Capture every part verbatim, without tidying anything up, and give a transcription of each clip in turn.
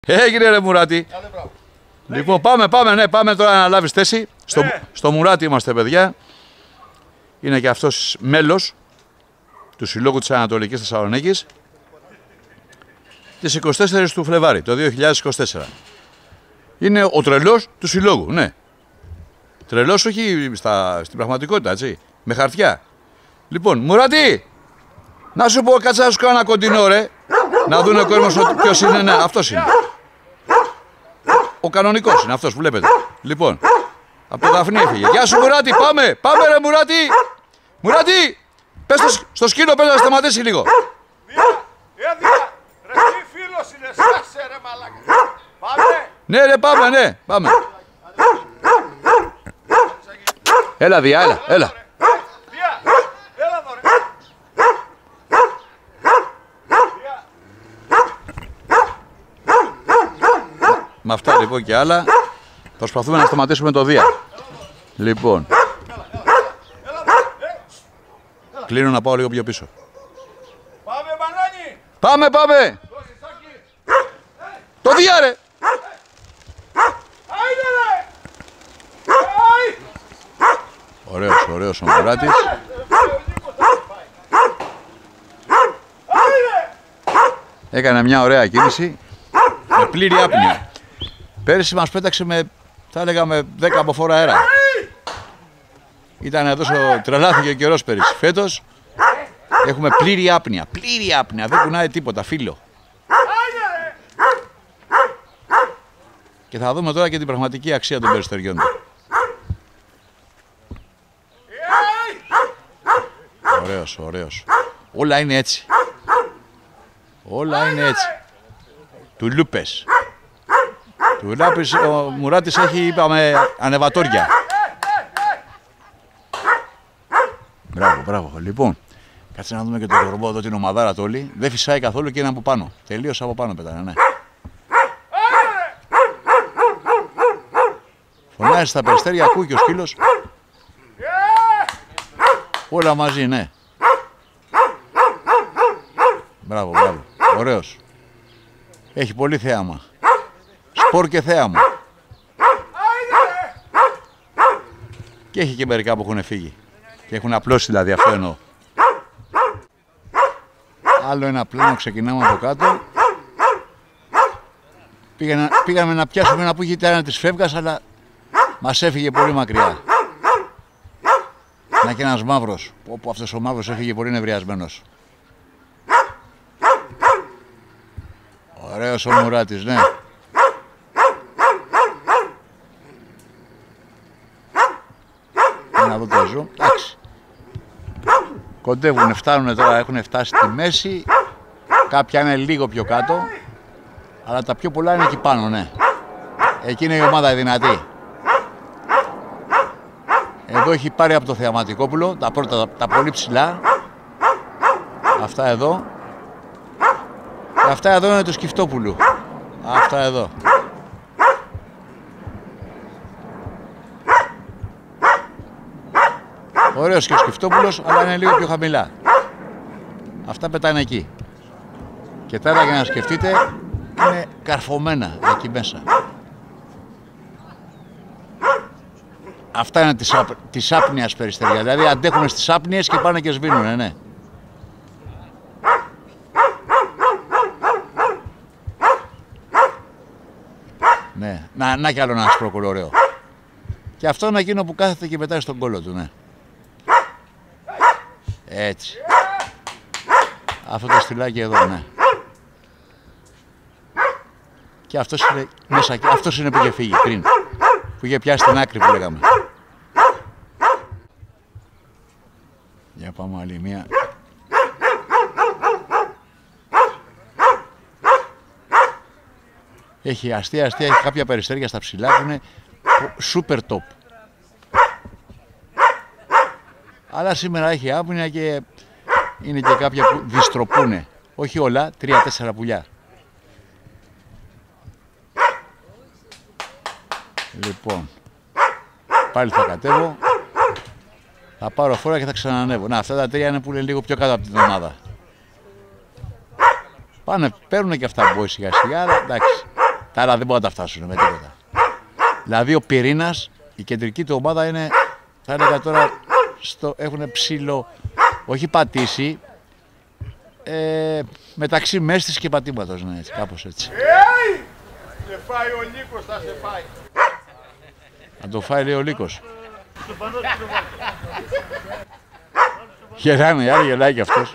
Έγινε ρε Μουράτη. Λοιπόν, πάμε, πάμε, ναι, πάμε τώρα να λάβεις θέση. Στο, ναι. στο Μουράτη είμαστε, παιδιά. Είναι και αυτός μέλος του Συλλόγου της Ανατολικής Θεσσαλονίκης της εικοστή τέταρτη του Φλεβάρι, το δύο χιλιάδες είκοσι τέσσερα. Είναι ο τρελός του Συλλόγου, ναι. Τρελός όχι στα, στην πραγματικότητα, έτσι. Με χαρτιά. Λοιπόν, Μουράτη, να σου πω, κάτσε να σου κάνω ένα κοντινό, ρε. Να δουν ο κόσμος ότι ποιος είναι, ναι, αυτός είναι. Ο κανονικός είναι αυτός που βλέπετε. Λοιπόν, από το Δαφνί έφυγε. Γεια σου Μουράτη, πάμε, πάμε ρε Μουράτη. Μουράτη, πες στο, στο σκύλο, πες να σταματήσει λίγο. Δια, δια, ρε τι φίλος είναι, σκάσε ρε μαλάκα. Πάμε. Ναι ρε, πάμε, ναι, πάμε. Έλα Δια, έλα, έλα. Δια, έλα εδώ ρε. Με αυτά λοιπόν και άλλα προσπαθούμε να σταματήσουμε το Δία. Λοιπόν, κλείνω να πάω λίγο πιο πίσω. Πάμε μπανάνι. Πάμε, πάμε. Το Δία ρε. Άιντε ρε. Ωραίος, ωραίος ο Μουράτης. Έκανε μια ωραία κίνηση με πλήρη άπνοια. Πέρυσι μας πέταξε με, θα έλεγα, με δέκα από φόρα αέρα. Ήταν εδώ, στο... τρελάθηκε ο καιρός πέρυσι. Φέτος έχουμε πλήρη άπνοια. Πλήρη άπνοια, δεν κουνάει τίποτα, φίλο. Και θα δούμε τώρα και την πραγματική αξία των περιστεριών του. Ωραίος, ωραίος. Όλα είναι έτσι. Όλα είναι έτσι. Του λούπες. Του λάπης, ο Μουράτης έχει, είπαμε, ανεβατόρια. Μπράβο, μπράβο. Λοιπόν, κάτσε να δούμε και τον κορμπό εδώ, την ομαδάρα του όλη. Δεν φυσάει καθόλου και είναι από πάνω. Τελείως από πάνω πετάνε, ναι. Φωνάζει στα περιστέρια, ακούει και ο σκύλος. Όλα μαζί, ναι. Μπράβο, μπράβο. Ωραίος. Έχει πολύ θέαμα. Σπορ και θέαμα. Και έχει και μερικά που έχουν φύγει. Και έχουν απλώσει, δηλαδή, αυτό εννοώ. Άλλο ένα πλάνο, ξεκινάμε από κάτω. Πήγαμε, πήγαμε να πιάσουμε ένα που είχε ένα της φεύγας, αλλά μας έφυγε πολύ μακριά. Να και ένας μαύρος. Όπου αυτός ο μαύρος έφυγε πολύ νευριασμένος. Ωραίος ο Μουράτης, ναι. Να δω το ζω. Εντάξει. Κοντεύουν, φτάνουν τώρα, έχουν φτάσει στη μέση. Κάποια είναι λίγο πιο κάτω. Αλλά τα πιο πολλά είναι εκεί πάνω, ναι. Εκεί είναι η ομάδα δυνατή. Εδώ έχει πάρει από το Θεαματικόπουλο τα πρώτα, τα, τα πολύ ψηλά. Αυτά εδώ. Και αυτά εδώ είναι του Σκυφτόπουλου. Αυτά εδώ. Ωραίος και ο Σκυφτόπουλος, αλλά είναι λίγο πιο χαμηλά. Αυτά πετάνε εκεί. Και τώρα, για να σκεφτείτε, είναι καρφωμένα εκεί μέσα. Αυτά είναι της, άπ, της άπνοιας περιστεριά. Δηλαδή αντέχουν στις άπνοιες και πάνε και σβήνουνε, ναι. Ναι, να, να κι άλλο ένα άσπρο κολορέο. Και αυτό είναι εκείνο που κάθεται και πετάει στον κόλο του, ναι. Έτσι. Αυτό το στυλάκι εδώ, ναι. Και αυτός είναι μέσα, αυτός είναι που είχε φύγει πριν. Που είχε πιάσει την άκρη που λέγαμε. Για πάμε άλλη μία. Έχει αστεία, αστεία, έχει κάποια περιστέρια στα ψηλά που είναι super top. Αλλά σήμερα έχει άπνοια και είναι και κάποια που διστροπούνε. Όχι όλα, τρία-τέσσερα πουλιά. Λοιπόν, πάλι θα κατέβω. Θα πάρω φόρα και θα ξανανεύω. Να, αυτά τα τρία είναι που είναι λίγο πιο κάτω από την ομάδα. Πάνε, παίρνουν και αυτά που μπορεί σιγά σιγά, αλλά εντάξει. Τα άλλα δεν μπορούν να τα φτάσουν με τίποτα. Δηλαδή ο πυρήνας, η κεντρική του ομάδα είναι, θα έλεγα τώρα, στο, έχουν ψηλό, όχι πατήσει, ε, μεταξύ μέστης και πατήματος, ναι, έτσι, κάπως έτσι. Έι! Σε φάει ο Λύκος, θα σε φάει. Να το φάει, λέει ο Λύκος. Γελάνε οι άλλοι, γελάει και αυτός.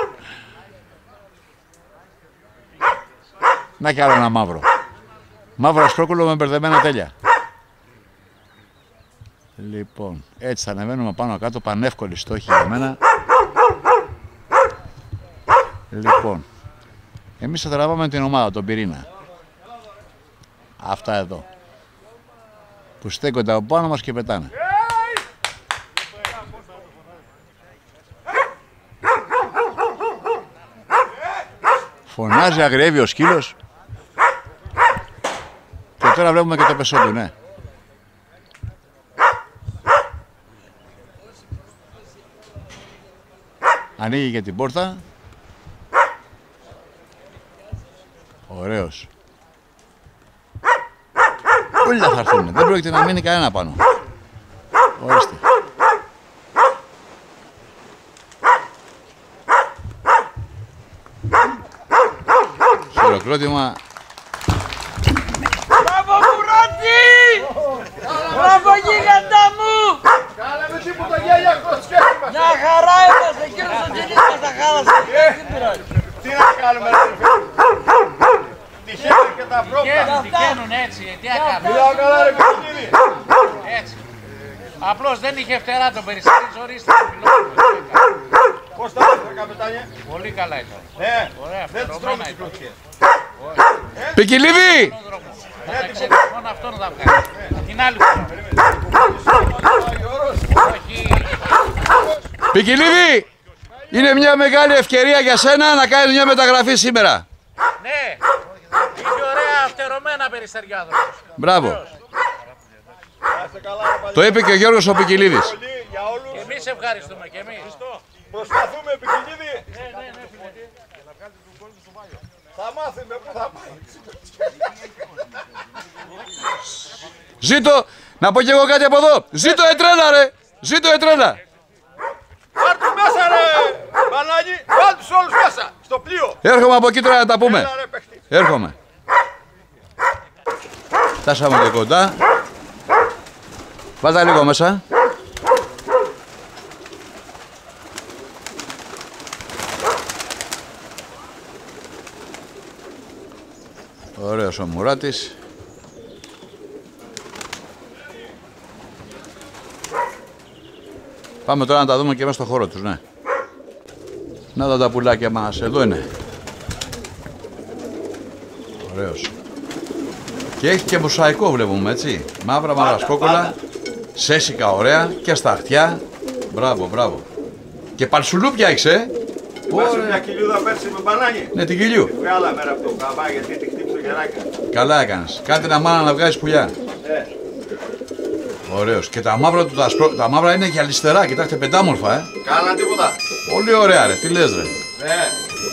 Να κι άλλο ένα μαύρο. Μαύρο ασπρόκολο με μπερδεμένα τέλεια. Λοιπόν, έτσι θα ανεβαίνουμε πάνω κάτω, πανεύκολη στόχη για μένα. Λοιπόν, εμείς θα τραβάμε την ομάδα, τον πυρήνα. Αυτά εδώ. Που στέκονται από πάνω μας και πετάνε. Φωνάζει, αγριεύει ο σκύλος. Και τώρα βλέπουμε και το πεσό του, ναι. Ανοίγει και την πόρτα. Ωραίος. Όλοι θα έρθουν. Δεν πρόκειται να μείνει κανένα πάνω. Ορίστε. Χειροκρότημα. Μπράβο Μουράτη! Μπράβο γίγαντα μου! Κάλαμε τίποτα γέλια, κλωτσιές είμαστε. Μια χαρά είμαστε, κύριος ο Τζινής μας τα χάλασε. Τι να κάνουμε, ρε φίλε. Τυχαίνουν και τα πρώτα. Τυχαίνουν έτσι, τι να κάνουμε. Μιλάω καλά, ρε Κωνσταντίνη. Έτσι. Απλώς δεν είχε φτερά το περιστέρι, ορίστε. Πώς τα έφερε, καπετάνιε. Πολύ καλά ήταν. Ναι, Ωραία, δεν τους φτερωμένα τρώμε τις ήταν. κλωτσιές. Πικιλίδη! Θα τα ξέρεις, μόνο αυτόν θα βγάλει. Την άλλη φορά. Όχι. Πικιλίδη! Είναι μια μεγάλη ευκαιρία για σένα να κάνεις μια μεταγραφή σήμερα. Ναι, είχε ωραία φτερωμένα περιστεριά. Μπράβο. Να είστε καλά, ρε παλιά. Το είπε και ο Γιώργος ο Πικιλίδης. Πολύ για όλους. Και εμείς ευχαριστούμε και εμείς. Προσπαθούμε, Πικιλίδη. Θα μάθουμε πού θα πάει. Ζήτω, να πω κι εγώ κάτι από εδώ. Ζήτω ετρέλα ρε. Ζήτω ετρέλα. Πάρ' τους μέσα, ρε Μπανάνι. Βάλ' τους όλους μέσα, στο πλοίο. Έρχομαι από εκεί τώρα να τα πούμε. Έλα, ρε παίχτη. Έρχομαι. Φτάσαμε και κοντά. Βάζα λίγο μέσα. Ωραίος ο Μουράτης. Πάμε τώρα να τα δούμε και μέσα στο χώρο τους, ναι. Να δω τα πουλάκια μας, εδώ είναι. Ωραίος. Και έχει και μοσαϊκό βλέπουμε, έτσι. Μαύρα, μαύρα σκόκολα, σέσικα ωραία και στα αυτιά. Μπράβο, μπράβο. Και παλσουλούπια έχεις, ε. Βάζω μια κοιλιούδα πέρσι με μπανάνι. Ναι, την κοιλιού. Βγάλαμε από το καμπά γιατί τη χτύπησε το γεράκι. Καλά έκανες. Κάντε ένα μάνα να βγάζεις πουλιά. Ε, Ωραίος. Και τα μαύρα του, τα, σπρο... τα μαύρα είναι γυαλιστερά, κοιτάξτε, πεντάμορφα, ε. Κάνα τίποτα. Πολύ ωραία, ρε. Τι λες, ρε. Ναι.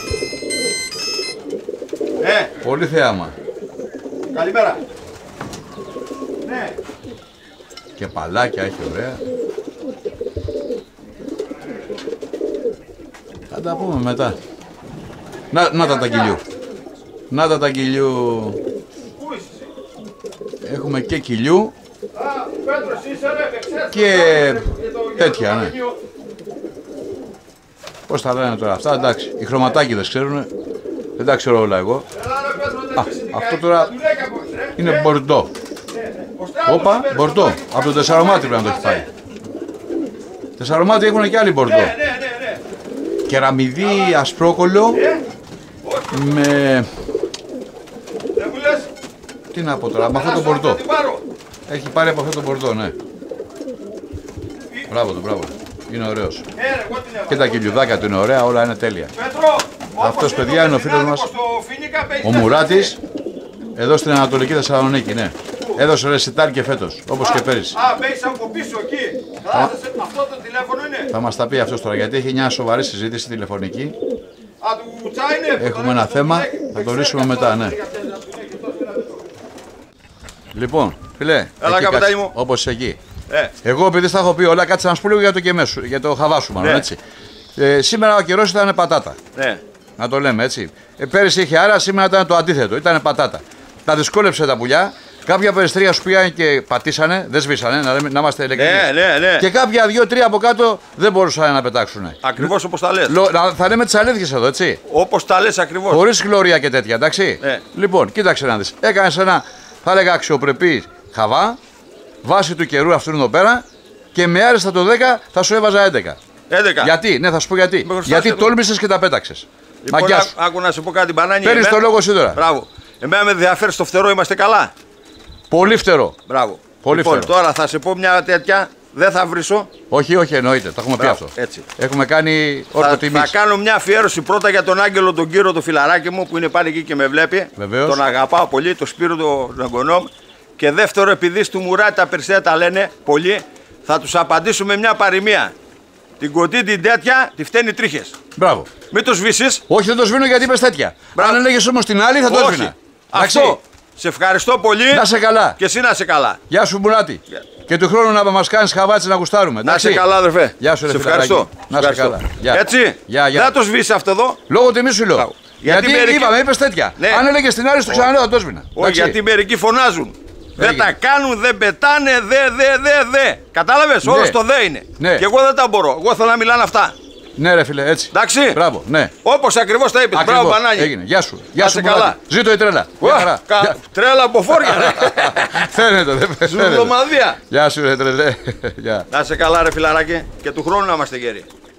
Ναι, Πολύ θέαμα. καλημέρα. Ναι. Και παλάκια έχει ωραία. Θα τα πούμε μετά. Να, να τα τα κοιλιού. Να τα τα κοιλιού. Πού είσαι εσύ? Έχουμε και κοιλιού Α, Πέτρος είσαι ρε, εξές. και Για το- για τέτοια, το ναι. Παναγιώ. Πώς τα λένε τώρα αυτά, εντάξει. Οι χρωματάκιδες ξέρουν. Δεν τα ξέρω όλα εγώ. Έλα ρε Πέτρο, δεν Α, είσαι στην αυτό καρδιά. τώρα Δουλέκα από εκεί, ρε. είναι μπορντό. Ο Στράτος Όπα, σήμερα μπορντό. στο Από το τεσσαρομάτι πρέπει να το έχει πάει. Τεσσαρομάτι έχουν και άλλοι μπορντό. Ναι, ναι, ναι, ναι. Κεραμιδί ασπρόκολλο Ε, όχι, με... δεν μου λες. Τι να πω τώρα, με αυτό το Περάσω, θα μπορντό. την πάρω. Έχει πάρει από αυτό το μπορντό, ναι. Μπράβο του, μπράβο. Είναι ωραίος. Ε, ρε, εγώ την έβαλα. Και τα κυλιουδάκια του είναι ωραία, όλα είναι τέλεια. Πέτρο, Αυτός, όπως παιδιά, είναι ο φίλος Φινάδικος μας, στο Φίνικα, παίζει Ο τα Μουράτης, εδώ στην Ανατολική Θεσσαλονίκη, ναι. Έδωσε ρεσιτάλ και φέτος, όπως και πέρυσι. Α, παίζεις από πίσω εκεί. Κάθεσαι, αυτό το τηλέφωνο είναι. Θα μας τα πει αυτός τώρα, γιατί έχει μια σοβαρή συζήτηση τηλεφωνική. Α, του Τσάινε. Έχουμε ένα θέμα, θα το λύσουμε μετά, ναι. Λοιπόν, φιλέ. Έλα, καπετάνι μου. Όπως είσαι εκεί. Ε. Εγώ επειδή στα έχω πει όλα, κάτσε να σου πω λίγο για το κεμέσου, για το χαβά σου, μάλλον Ναι. έτσι. Ε, σήμερα ο καιρός ήταν πατάτα. Ναι. Να το λέμε έτσι. Ε, πέρυσι είχε άρα, σήμερα ήταν το αντίθετο. Ήταν πατάτα. Τα δυσκόλεψε τα πουλιά. Κάποια περιστρία σου πήγαν και πατήσανε, δεν σβήσανε, να, να είμαστε ειλικρινείς. Ναι, ναι, ναι. Και κάποια δύο-τρία από κάτω δεν μπορούσαν να πετάξουν. Ακριβώς όπως τα λες. Λο, να, θα λέμε τις αλήθειες εδώ, έτσι. Όπως τα λες ακριβώς. Χωρίς χλωρία και τέτοια, εντάξει. Ναι. Λοιπόν, κοίταξε να δεις. Έκανες ένα, θα έλεγα, αξιοπρεπή χαβά, βάση του καιρού αυτού εδώ πέρα και με άριστα το δέκα θα σου έβαζα έντεκα. έντεκα. Γιατί, ναι, θα σου πω γιατί. χρωστάς Γιατί και το- τόλμησες και τα πέταξες. Λοιπόν, Μαγκιά ά- σου. άκου να σου πω κάτι, μπανάνι. Παίρνεις εμένα- το λόγο εσύ τώρα. Μπράβο. Εμένα με ενδιαφέρει στο φτερό, είμαστε καλά. Πολύ φτερό. Μπράβο. Πολύ λοιπόν, φτερό. τώρα θα σε πω μια τέτοια, δεν θα βρίσω. Όχι, όχι, εννοείται. Το έχουμε Μπράβο, πει αυτό. έτσι. Έχουμε κάνει Θα, όρκο θα τιμής. κάνω μια αφιέρωση πρώτα για τον Άγγελο τον Κύριο, το φιλαράκι μου που είναι πάλι εκεί και με βλέπει. Βεβαίως. Τον αγαπάω πολύ, το Σπύρο τον εγγονό μου. Και δεύτερο, επειδή του Μουράτη τα περισσότερα τα λένε πολύ, θα τους απαντήσουμε μια παροιμία. Την κοντή την τέτοια τη φταίνει τρίχες. Μπράβο. Μην το σβήσεις. Όχι, δεν το σβήνω γιατί είπες τέτοια. Μπράβο. Αν έλεγες όμως την άλλη, θα το Όχι. έσβηνα. Εντάξει. Αυτό. Σε ευχαριστώ πολύ. Να σε καλά. Και εσύ να σε καλά. Γεια σου, Μπουράτη. Γεια. Και του χρόνου να μας κάνεις χαβάτσι να γουστάρουμε. Να εντάξει. σε καλά, αδερφέ. Γεια σου, ρε σε φιλαράκι. ευχαριστώ. Να σε Ευχαριστώ. καλά. Γεια. Έτσι. Γεια, γεια. Δεν θα το σβήσει αυτό εδώ. Λόγω τιμή σου λέω. Μπράβο. Γιατί, Γιατί μερικοί- είπαμε, είπες τέτοια. Ναι. Αν έλεγες την άλλη, στο ξαναλέω, θα το έσβηνα. Όχι, Εντάξει. γιατί μερικοί φωνάζουν. Δεν Έγινε. τα κάνουν, δεν πετάνε, δε, δε, δε, δε. Κατάλαβες, Ναι. όλο το δε είναι. Ναι. Και εγώ δεν τα μπορώ. Εγώ θέλω να μιλάνε αυτά. Ναι, ρε φίλε, έτσι. Εντάξει. Μπράβο, ναι. Όπως ακριβώς τα είπες. Ακριβώς. Μπράβο, Πανάγι. Έγινε. Γεια σου. Γεια Να σου, σε Μπουράτη. καλά. Ζήτω η τρέλα. Γεια Ουα, χαρά. κα- Γεια. Τρέλα από φόρια. ρε. Φαίνεται, δεν φαίνεται. Ζουρδομαδία. Γεια σου, ρε τρελέ. Γεια. Να σε καλά, ρε φιλαράκι. Και του χρόνου να είμαστε γέροι.